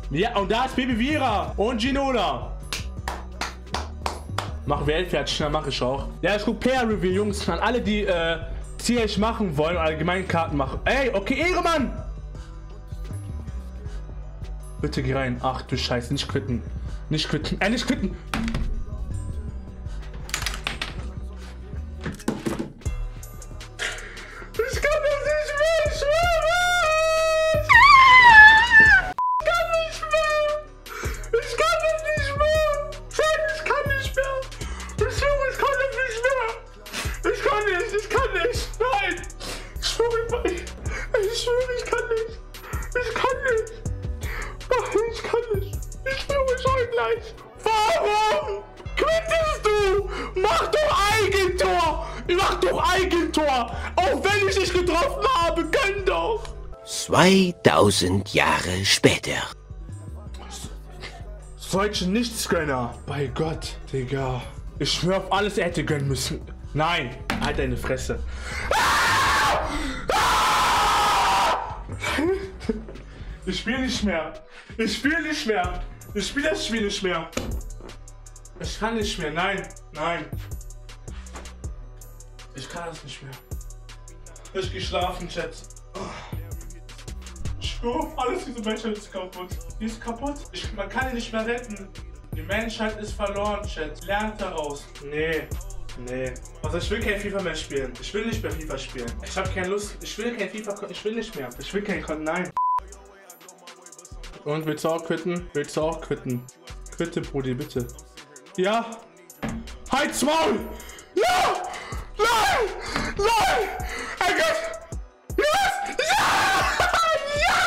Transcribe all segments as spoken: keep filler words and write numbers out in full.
Ja, und da ist Baby Vira und Ginola. Mach Welt fertig, dann mach ich auch. Ja, ich guck Player Review, Jungs. An alle, die äh, C H machen wollen, allgemein Karten machen. Ey, okay, Ehremann! Bitte geh rein. Ach du Scheiße, nicht quitten. Nicht quitten. Äh, nicht quitten! Ich kann das nicht mehr, ich schwöre! Ich kann nicht mehr! Ich kann das nicht mehr! Ich kann nicht mehr! Ich schwöre, ich kann das nicht mehr! Ich kann nicht, ich kann nicht! Nein! Ich schwöre, ich, ich schwöre, ich kann nicht! Ich kann nicht! Nein, ich kann nicht! Ich schwöre, ich heul gleich! Warum quittest du? Mach doch Eigentor! Mach doch Eigentor! Auch wenn ich dich getroffen habe, gönn doch! zweitausend Jahre später. Solche Nichtsgönner. Bei Gott, Digga. Ich schwör auf alles, er hätte gönnen müssen. Nein, halt deine Fresse. Ich spiele nicht mehr. Ich spiele nicht mehr. Ich spiele das Spiel nicht mehr. Ich kann nicht mehr. Nein, nein. Ich kann das nicht mehr. Ich geh schlafen, Chat. Ich schwör auf alles, diese Menschheit ist kaputt. Die ist kaputt. Ich, man kann ihn nicht mehr retten. Die Menschheit ist verloren, Chat. Lernt daraus. Nee. Nee. Also ich will kein FIFA mehr spielen. Ich will nicht mehr FIFA spielen. Ich habe keine Lust. Ich will kein FIFA. Ich will nicht mehr. Ich will kein Kon. Nein. Und willst du auch quitten? Willst du auch quitten? Quitte, Brudi, bitte. Ja. Halt's Maul! Ja! Nein! Nein! Oh Gott! Yes! Ja! Ja!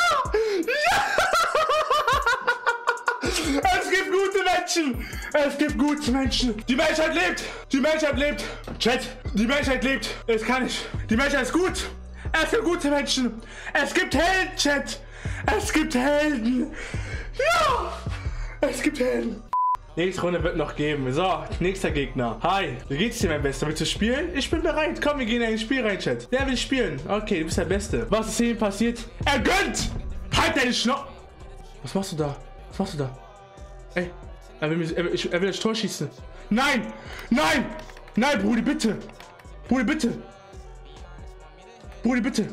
Ja! Es gibt gute Menschen! Es gibt gute Menschen! Die Menschheit lebt! Die Menschheit lebt! Chat! Die Menschheit lebt! Es kann nicht! Die Menschheit ist gut! Es gibt gute Menschen! Es gibt Helden, Chat! Es gibt Helden! Ja! Es gibt Helden! Nächste Runde wird noch geben. So, nächster Gegner. Hi, wie geht's dir, mein Bester? Willst du spielen? Ich bin bereit. Komm, wir gehen in ein Spiel rein, Chat. Wer will spielen? Okay, du bist der Beste. Was ist hier passiert? Er gönnt! Halt deine Schnau... Was machst du da? Was machst du da? Ey, er will, mich, er will, ich, er will das Tor schießen. Nein! Nein! Nein, Brudi, bitte! Brudi, bitte! Brudi, bitte!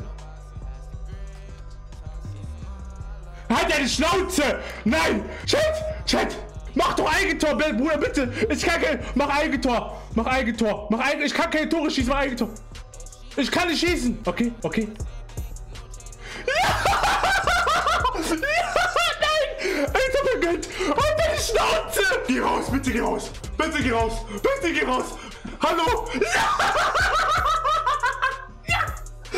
Halt deine Schnauze! Nein! Chat! Chat! Mach doch Eigentor, Bruder, bitte! Ich kann kein... Mach Eigentor! Mach Eigentor! Mach Eigentor! Ich kann keine Tore schießen, mach Eigentor! Ich kann nicht schießen! Okay, okay. Ja! Ja! Nein! Ich hab gegönnt! Halt deine Schnauze! Geh raus, bitte geh raus! Bitte geh raus! Bitte geh raus! Hallo! Ja! Ja!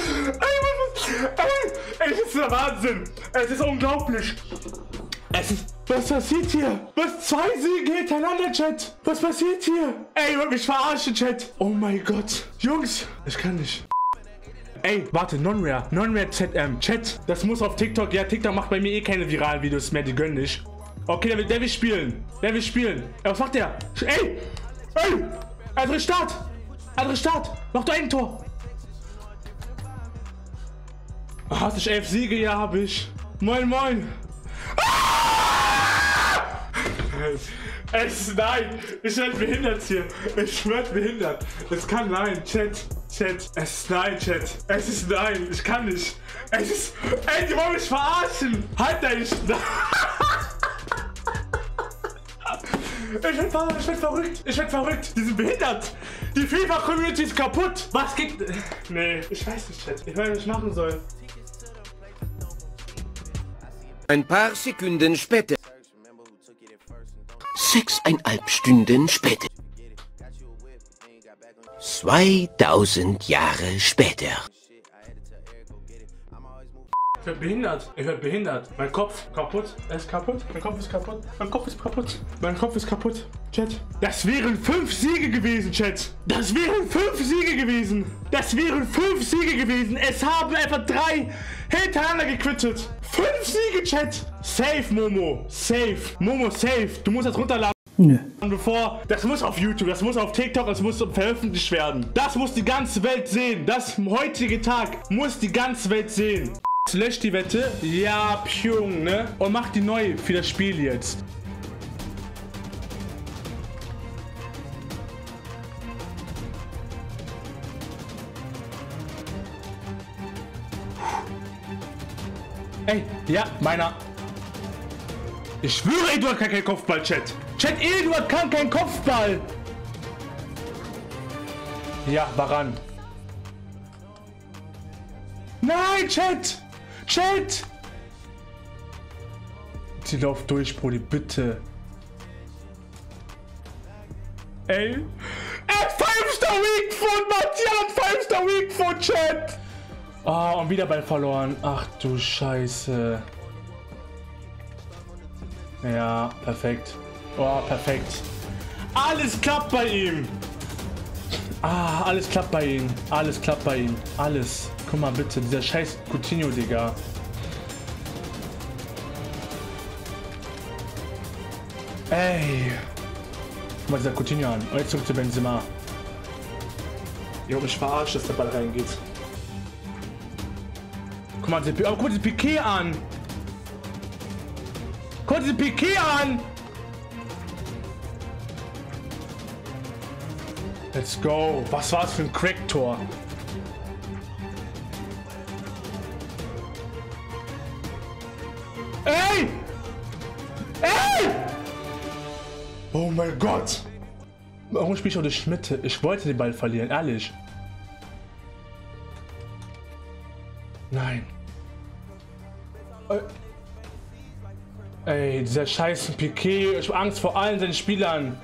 Ey, es ist der Wahnsinn! Es ist unglaublich! Es ist... Was passiert hier? Was? Zwei Siege hintereinander, Chat! Was passiert hier? Ey, ihr wollt mich verarschen, Chat! Oh mein Gott! Jungs! Ich kann nicht. Ey, warte, Non-Rare. Non-Rare Z M. Chat, das muss auf TikTok. Ja, TikTok macht bei mir eh keine viralen Videos mehr. Die gönnen nicht. Okay, der will, der will spielen. Der will spielen. Ey, was macht der? Ey! Ey! Andere Start! Andere Start! Mach doch ein Tor! Hast du elf Siege? Ja, hab ich. Moin, moin! Es ist nein! Ich werde behindert hier! Ich werde behindert! Es kann nein! Chat! Chat! Es ist nein, Chat! Es ist nein! Ich kann nicht! Es ist... Ey, die wollen mich verarschen! Halt deine Schnauze! Ich werd, ver ich werd verrückt! Ich werd verrückt! Die sind behindert! Die FIFA-Community ist kaputt! Was gibt... Nee, ich weiß nicht, Chat. Ich weiß nicht, was ich machen soll. Ein paar Sekunden später. Sechseinhalb Stunden später. zweitausend Jahre später. Ich werd behindert. Ich werd behindert. Mein Kopf kaputt. Er ist kaputt. Mein Kopf ist kaputt. Mein Kopf ist kaputt. Mein Kopf ist kaputt. Chat. Das wären fünf Siege gewesen, Chat. Das wären fünf Siege gewesen. Das wären fünf Siege gewesen. Es haben einfach drei hintereinander gequittet. Fünf Siege, Chat. Safe, Momo. Safe. Momo, safe. Du musst das runterladen. Nö. Bevor, das muss auf YouTube, das muss auf TikTok, das muss veröffentlicht werden. Das muss die ganze Welt sehen. Das heutige Tag muss die ganze Welt sehen. Löscht die Wette. Ja, Pjung, ne? Und macht die neu für das Spiel jetzt. Ey, ja, meiner. Ich schwöre, Eduard kann kein Kopfball, Chat. Chat, Eduard kann kein Kopfball. Ja, Baran. Nein, Chat. Chat. Sie läuft durch, Brody, bitte. Ey. Er Five-Star Weak von Matthias, Five-Star Weak von Chat. Oh, und wieder Ball verloren. Ach du Scheiße. Ja, perfekt. Oh, perfekt. Alles klappt bei ihm. Ah, alles klappt bei ihm. Alles klappt bei ihm. Alles. Guck mal bitte, dieser scheiß Coutinho, Digga. Ey. Guck mal dieser Coutinho an. Und jetzt zurück zu Benzema. Jo, mich verarscht, dass der Ball reingeht. Guck mal, oh, guck dir Piqué an. Guck dir Piqué an. Let's go. Was war das für ein Crack-Tor? Ey! Ey! Oh mein Gott! Warum spiele ich auch durch Mitte? Ich wollte den Ball verlieren, ehrlich. Nein. Ey, dieser scheiß Piqué. Ich habe Angst vor allen seinen Spielern.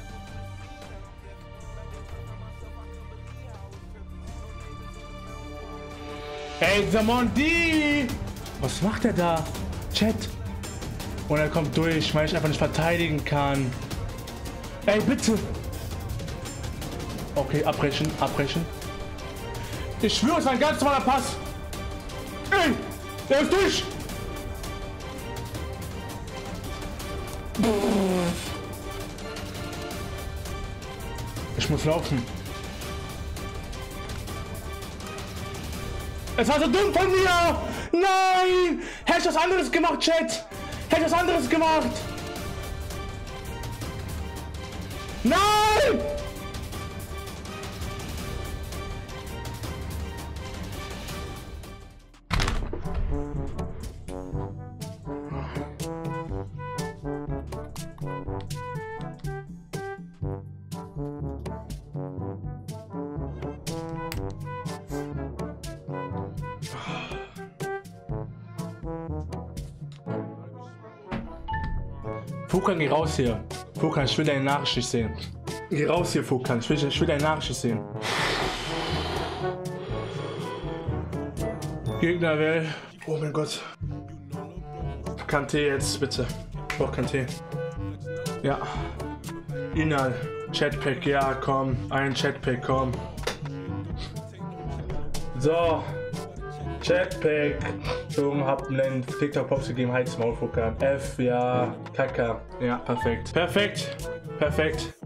Ey, dieser Mondi! Was macht er da? Chat. Und er kommt durch, weil ich einfach nicht verteidigen kann. Ey, bitte. Okay, abbrechen, abbrechen. Ich schwöre, es war ein ganz normaler Pass. Ey, der ist durch. Ich muss laufen. Es war so dumm von mir! Nein! Hätte ich was anderes gemacht, Chat! Hätte ich was anderes gemacht! Nein! Fukan, geh raus hier. Fukan, ich will deine Nachricht sehen. Geh raus hier, Fukan. Ich will, ich will deine Nachricht sehen. Gegner will. Oh mein Gott. Kanté jetzt, bitte. Ich brauch Kanté. Ja. Inal. Chatpack, ja, komm. Ein Chatpack, komm. So. Chatpack. Zum hab einen TikTok-Pops gegeben, Heizmaul, Fukan. F, ja, Kaka. Ja, perfekt. Perfekt. Perfekt.